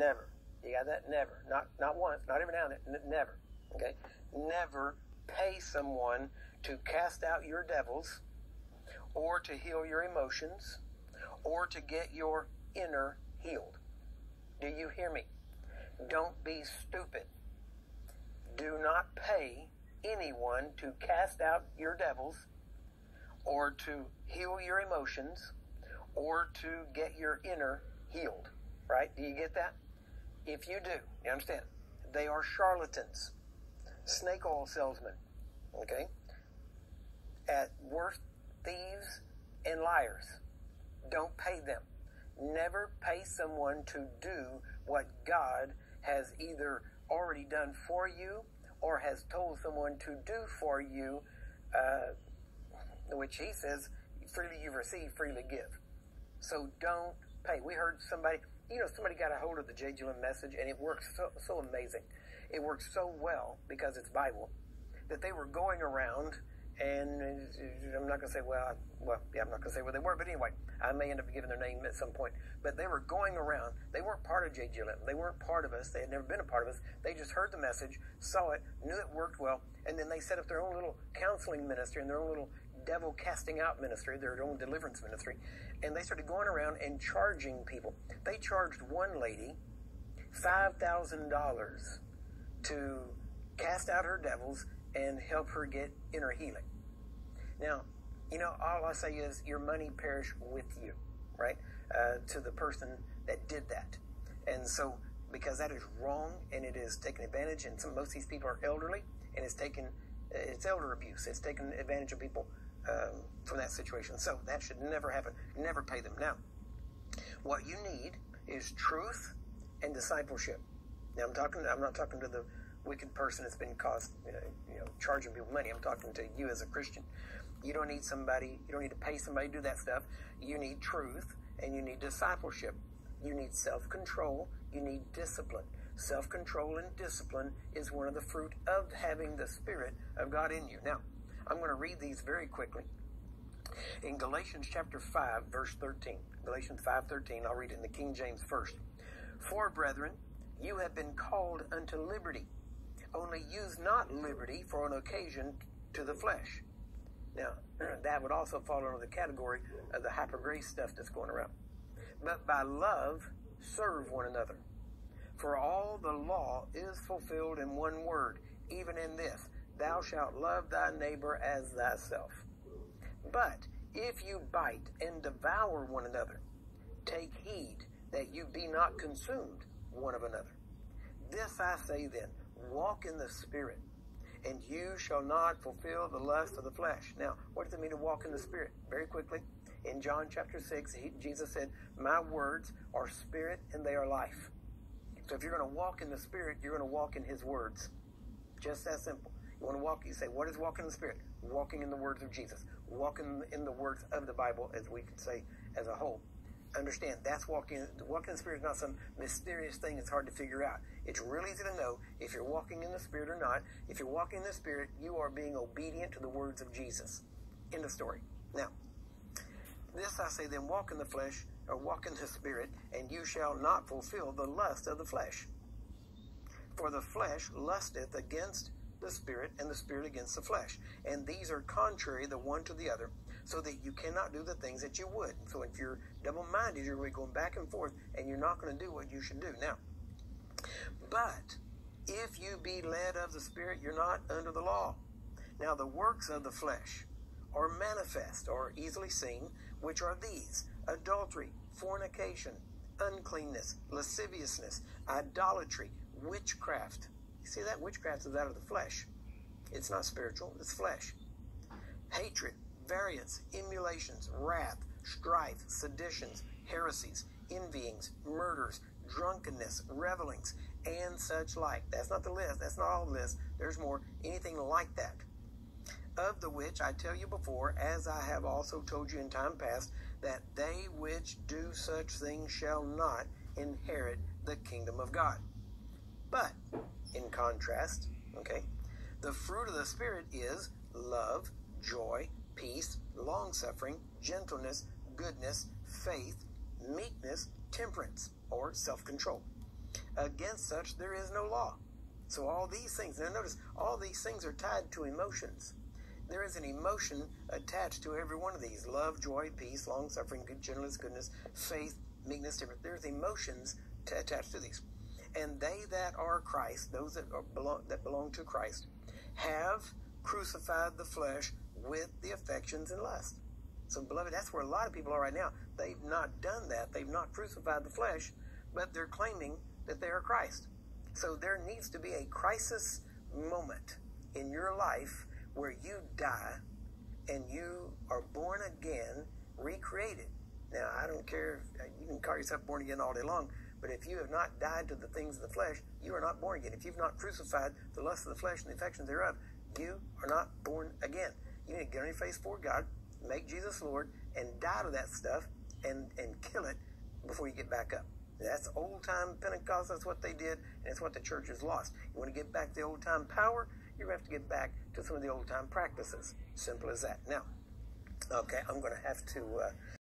Never. You got that? Never. Not once, not every now and then. Never. Okay? Never pay someone to cast out your devils, or to heal your emotions, or to get your inner healed. Do you hear me? Don't be stupid. Do not pay anyone to cast out your devils, or to heal your emotions, or to get your inner healed. Right? Do you get that? If you do, you understand? They are charlatans, snake oil salesmen, okay? At worst, thieves and liars. Don't pay them. Never pay someone to do what God has either already done for you or has told someone to do for you, which he says, freely you receive, freely give. So don't pay. We heard somebody got a hold of the J.G. Lynn message, and it works so amazing. It works so well because it's Bible, that they were going around, and I'm not going to say, I'm not going to say where they were, but anyway, I may end up giving their name at some point. But they were going around. They weren't part of J.G. Lynn. They weren't part of us. They had never been a part of us. They just heard the message, saw it, knew it worked well, and then they set up their own little counseling ministry and their own little devil casting out ministry, their own deliverance ministry, and they started going around and charging people. They charged one lady $5,000 to cast out her devils and help her get inner healing. Now, all I say is your money perish with you, right? To the person that did that. And so, because that is wrong and it is taking advantage, and most of these people are elderly, and it's elder abuse. It's taking advantage of people from that situation. So that should never happen. Never pay them. Now, what you need is truth and discipleship. Now, I'm not talking to the wicked person that's been charging people money. I'm talking to you as a Christian. You don't need to pay somebody to do that stuff. You need truth and you need discipleship. You need self-control. You need discipline. Self-control and discipline is one of the fruit of having the Spirit of God in you. Now, I'm going to read these very quickly. In Galatians chapter 5, verse 13. Galatians 5:13, I'll read it in the King James first. For, brethren, you have been called unto liberty. Only use not liberty for an occasion to the flesh. Now, that would also fall under the category of the hyper-grace stuff that's going around. But by love, serve one another. For all the law is fulfilled in one word, even in this, thou shalt love thy neighbor as thyself. But if you bite and devour one another, take heed that you be not consumed one of another. This I say then, walk in the Spirit, and you shall not fulfill the lust of the flesh. Now, what does it mean to walk in the Spirit? Very quickly, in John chapter 6, Jesus said, my words are spirit and they are life. So if you're going to walk in the Spirit, you're going to walk in His words. Just that simple. You want to walk, you say, what is walking in the Spirit? Walking in the words of Jesus. Walking in the words of the Bible, as we could say as a whole. Understand, that's walking. Walking in the Spirit is not some mysterious thing that's hard to figure out. It's really easy to know if you're walking in the Spirit or not. If you're walking in the Spirit, you are being obedient to the words of Jesus. End of story. Now, this I say then, walk in the flesh, or walk in the Spirit, and you shall not fulfill the lust of the flesh. For the flesh lusteth against the Spirit, and the Spirit against the flesh. And these are contrary the one to the other, so that you cannot do the things that you would. So if you're double-minded, you're really going back and forth, and you're not going to do what you should do. Now, but if you be led of the Spirit, you're not under the law. Now the works of the flesh are manifest, or easily seen, which are these: adultery, fornication, uncleanness, lasciviousness, idolatry, witchcraft. You see that? Witchcraft is out of the flesh. It's not spiritual, it's flesh. Hatred, variance, emulations, wrath, strife, seditions, heresies, envyings, murders, drunkenness, revelings, and such like. That's not the list. That's not all the list. There's more. Anything like that. Of the which I tell you before, as I have also told you in time past, that they which do such things shall not inherit the kingdom of God. But, in contrast, the fruit of the Spirit is love, joy, peace, long-suffering, gentleness, goodness, faith, meekness, temperance, or self-control. Against such there is no law. So all these things, now notice, all these things are tied to emotions. There is an emotion attached to every one of these. Love, joy, peace, long-suffering, good gentleness, goodness, faith, meekness, temperance. There's emotions attached to these. And they that are Christ, those that belong to Christ, have crucified the flesh with the affections and lust. So, beloved, that's where a lot of people are right now. They've not done that. They've not crucified the flesh, but they're claiming that they are Christ. So there needs to be a crisis moment in your life where you die and you are born again, recreated. Now, I don't care, you can call yourself born again all day long, but if you have not died to the things of the flesh, you are not born again. If you've not crucified the lust of the flesh and the affections thereof, you are not born again. You need to get on your face before God, make Jesus Lord, and die to that stuff and kill it before you get back up. That's old-time Pentecost. That's what they did, and it's what the church has lost. You want to get back to the old-time power, you're going to have to get back to some of the old-time practices. Simple as that. Now, okay, I'm going to have to